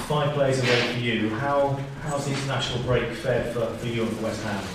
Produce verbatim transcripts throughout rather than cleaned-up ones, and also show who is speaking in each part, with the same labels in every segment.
Speaker 1: five players away for you. How how's the international break fared for, for you and for West Ham?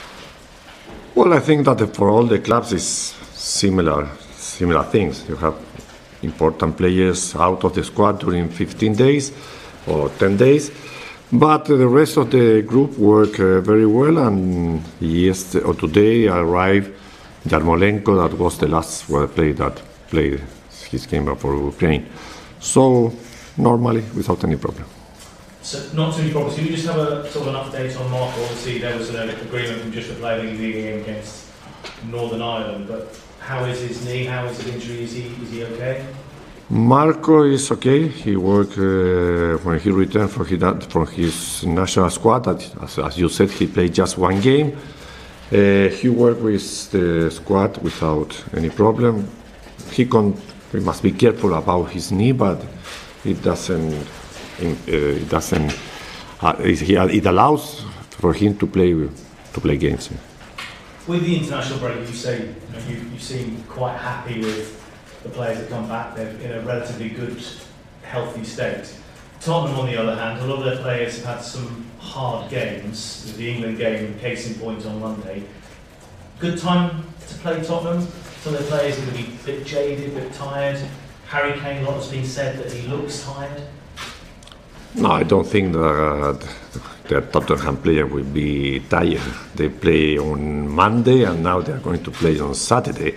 Speaker 2: Well, I think that for all the clubs is similar, similar things. You have important players out of the squad during fifteen days or ten days, but the rest of the group work uh, very well. And yesterday or today arrived Yarmolenko, that was the last well, player that played his game for Ukraine. So normally, without any problem.
Speaker 1: So not too many problems. Can you just have a sort of an update on Marco? Obviously, there was an agreement from just the player leaving the game against Northern Ireland, but how is his knee? How is his injury? Is he is he okay?
Speaker 2: Marco is okay. He worked uh, when he returned from his, from his national squad. As, as you said, he played just one game. Uh, he worked with the squad without any problem. He con we must be careful about his knee, but it doesn't. Uh, it doesn't. Uh, it, it allows for him to play to play games.
Speaker 1: With the international break, you say you, know, you, you seem quite happy with the players that come back. They're in a relatively good, healthy state. Tottenham, on the other hand, a lot of their players have had some hard games. The England game, case in point on Monday. Good time to play Tottenham. Some of their players are going to be a bit jaded, a bit tired. Harry Kane, a lot has been said that he looks tired.
Speaker 2: No, I don't think that uh, the Tottenham player will be tired. They play on Monday and now they are going to play on Saturday.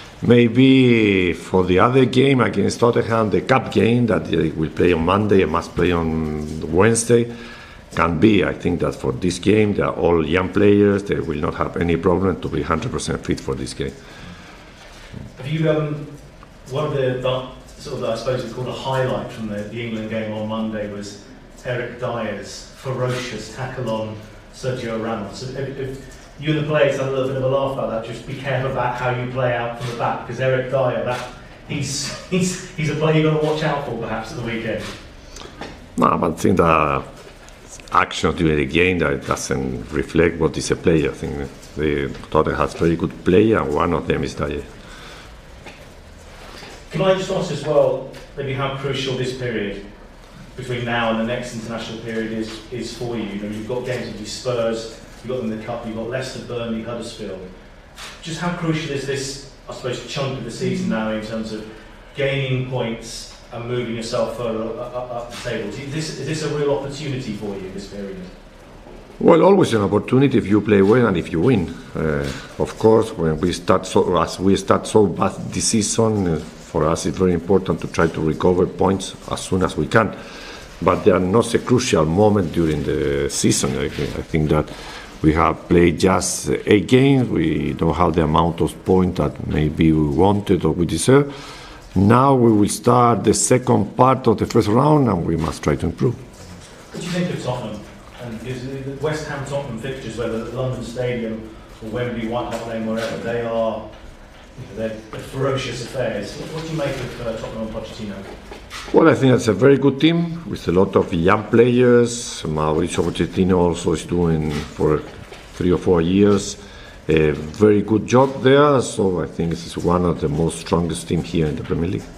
Speaker 2: Maybe for the other game against Tottenham, the cup game that they will play on Monday and must play on Wednesday, can be. I think that for this game, they are all young players. They will not have any problem to be one hundred percent fit for this game.
Speaker 1: Have you, um, one of the, the sort of, I suppose it's called a highlight from the, the England game on Monday was Eric Dyer's ferocious tackle on Sergio Ramos. So if, if you and the players had a little bit of a laugh about that, just be careful about how you play out from the back, because Eric Dyer, that he's he's he's a player you've got to watch out for perhaps at the weekend.
Speaker 2: No, but I think the action during the game that doesn't reflect what is a player. I think the Tottenham has very good player, and one of them is Dyer.
Speaker 1: Can I just ask as well, maybe how crucial this period between now and the next international period is is for you? You know, you've got games with Spurs, you've got them in the Cup, you've got Leicester, Burnley, Huddersfield. Just how crucial is this, I suppose, chunk of the season now in terms of gaining points and moving yourself further up, up, up the table? Is this, is this a real opportunity for you, this period?
Speaker 2: Well, always an opportunity if you play well and if you win. Uh, of course, when we start so, as we start so bad this season, uh, for us it's very important to try to recover points as soon as we can. But they are not a crucial moment during the season. I think, I think that we have played just eight games. We don't have the amount of points that maybe we wanted or we deserve. Now we will start the second part of the first round and we must try to improve.
Speaker 1: What do you think of Tottenham? And the West Ham Tottenham fixtures, whether at London Stadium or Wembley, White Hart Lane, wherever, they are, you know, they're, they're ferocious affairs. What do you make of uh, Tottenham and Pochettino?
Speaker 2: Well, I think it's a very good team with a lot of young players. Mauricio Pochettino also is doing for three or four years a very good job there. So I think this is one of the most strongest teams here in the Premier League.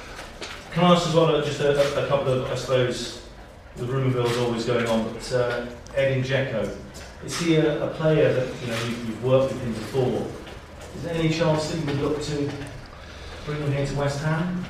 Speaker 1: Can I ask as well, uh, just a, a couple of, I suppose, the rumour mill is always going on, but uh, Edin Dzeko, is he a, a player that you know you've, you've worked with him before? Is there any chance that you would look to bring him here to West Ham?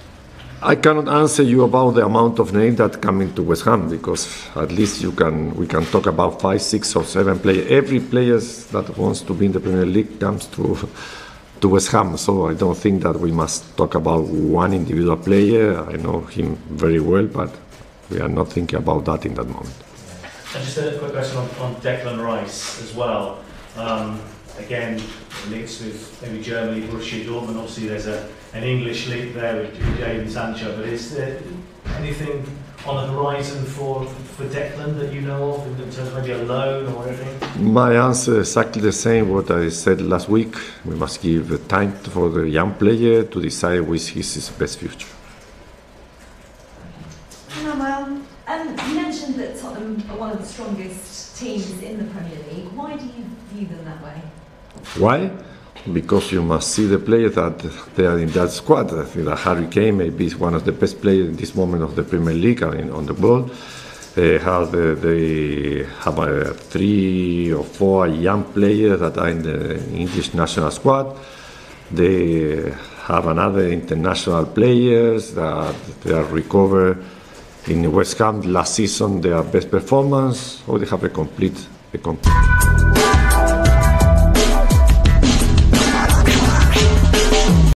Speaker 2: I cannot answer you about the amount of names that come into West Ham, because at least you can we can talk about five, six, or seven players. Every player that wants to be in the Premier League comes to to West Ham. So I don't think that we must talk about one individual player. I know him very well, but we are not thinking about that in that moment.
Speaker 1: And just a quick question on, on Declan Rice as well. Um, again, links with maybe Germany, Borussia Dortmund. Obviously, there's a, an English link there with Jadon Sancho. But is there anything on the horizon for for Declan that you know of in terms of maybe a loan or anything?
Speaker 2: My answer is exactly the same what I said last week. We must give time for the young player to decide which is his best future.
Speaker 3: Emanuel, um, you mentioned that Tottenham are one of the strongest teams in the Premier League. Why do you view them that way?
Speaker 2: Why? because you must see the players that they are in that squad. I think that Harry Kane maybe is one of the best players in this moment of the Premier League and in, on the world. They have, the, they have uh, three or four young players that are in the English national squad. They have another international players that they are recovered in West Ham last season, their best performance, or they have a complete, a complete